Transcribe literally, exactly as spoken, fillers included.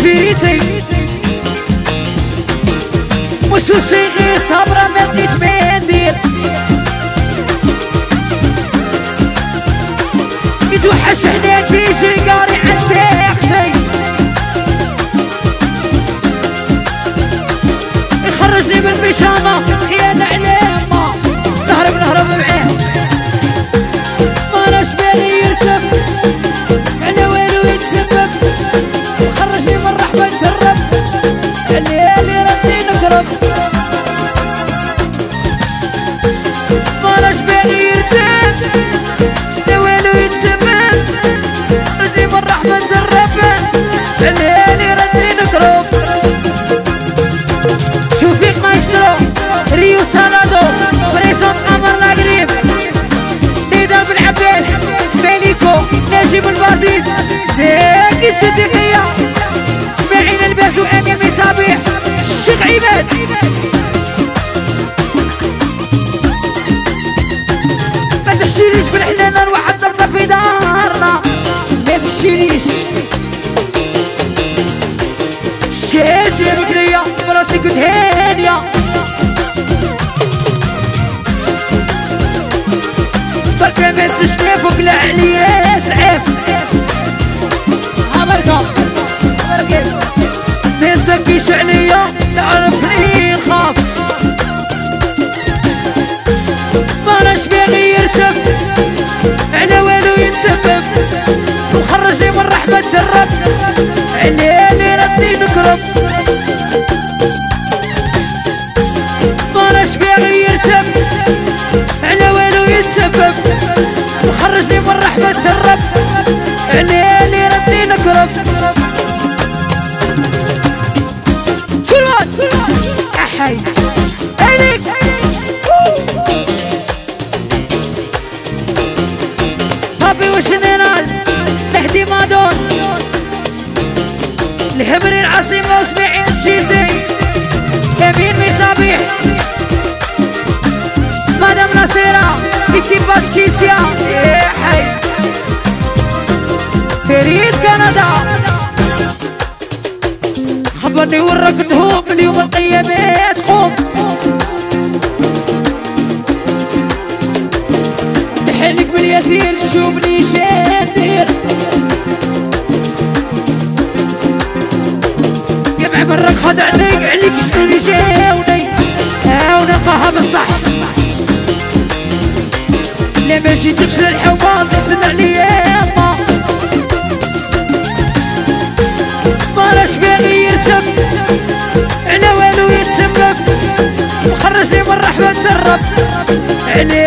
فيتي وسوسيني صبرا ما لقيت ما ندير يتوحش حنا تيجي قاري عن تاختي يخرجني بالبيجامة خيانة عليه ما نهرب نهرب معاه ما بالي يرتب على والو يتسبب وخرجني من رحمة الرب الليالي ردي نقرب ما بالي يرتب على والو يتسبب خرجني من رحمة الرب الليالي ردي نقرب شوفيك مايسترو ريو سانادو بريسون قمر لاقريب نيدا بالعباس فينيكو نجيب البازيز زاكي الصديقية اسماعيل الباس وامين مصابيح الشيخ عماد ما تمشيليش بالحنانة نروح عطرنا في دارنا ما تمشيليش شاشة بكرية براسي كنت هانية بركة ما تشتاف وكلا عليا سعاف ها بركة بركة ما نسكيش عليا تعرفني نخاف مراش باغي يرتب على والو يتسبب وخرجني من رحمة الرب علالي ردي نكرب مراش باغي يرتب على والو يتسبب وخرجني من رحمة الرب علالي ردي نكرب شلون احي عليك بابي وشنينال مهدي مادون الهبري العاصمة واسماعيل الشيزي يمين مصابيح مدام نصيرة اكتباش كيسيا حي فريد كندا خبرني ورقتهم اليوم القيامة تقوم تحلق باليسير تشوفني شادير يا معبرك خدعني عليك شكون اللي جاوني ونلقاها بالصح لا ما جيتكش للحوار تنزل عليا ما مراش باغي يرتب على والو يتسبب وخرجني من رحمة الرب عليه